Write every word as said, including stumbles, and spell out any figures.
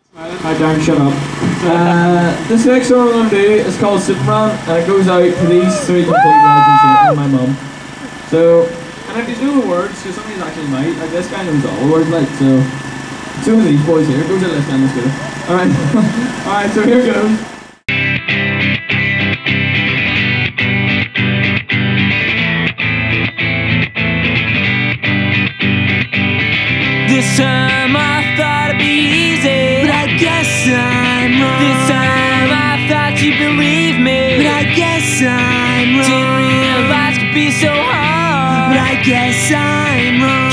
I don't shut up. Uh, this next song I'm going to do is called Superman, and it goes out to these three complete legends here and my mum. So, and if you know the words, because some of these actually might, like this guy knows all the words, like, so. Two of these boys here, go to the left hand, let's do it. Alright, alright, so here goes. This time I thought it'd be easy, but I guess I'm wrong. This time I thought you'd believe me, but I guess I'm wrong. Didn't realize it could be so hard, but I guess I'm wrong.